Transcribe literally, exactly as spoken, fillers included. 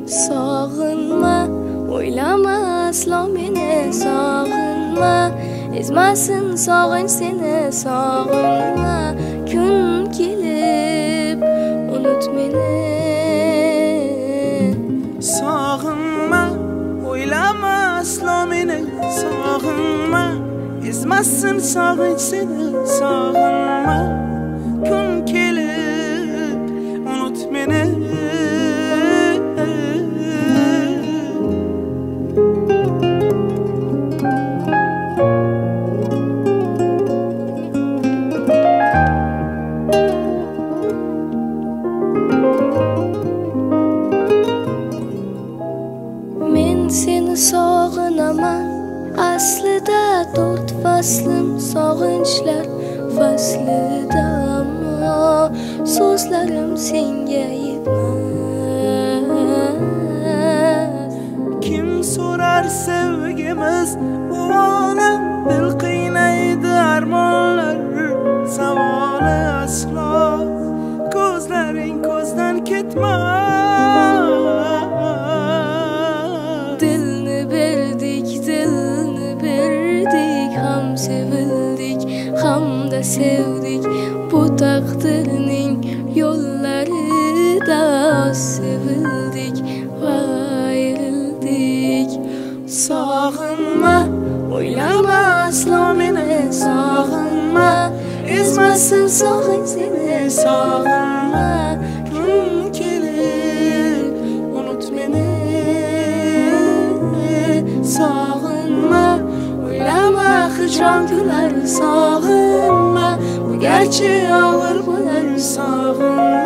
Sağınma, oylama asla meni sağınma. Ezməsin sağın seni sağınma. Gün gelip unut beni. Sağınma, oylama asla meni sağınma. Ezməsin sağın seni sağınma. Gün gelip unut beni. Men seni sağınaman, aslida dört faslım sağınçlar faslida, ama sözlerim senga yetmez. Kim sorar sevgimiz bu ana, dil qiynaydi armonlar savoli aslo, ko'zlaring ko'zdan ketmez. Dilni berdik, dilni berdik, ham sevildik, ham da sevdik. Bu takdirning yollarida sevildik va ayrıldık. Sağınma, oylama asla meni sağınma. Ezməsin sağın seni sağınma. Gün gelir unut beni. Sağınma, oylama hicran güler sağınma. Bu gerçeği ağır bular sağınma.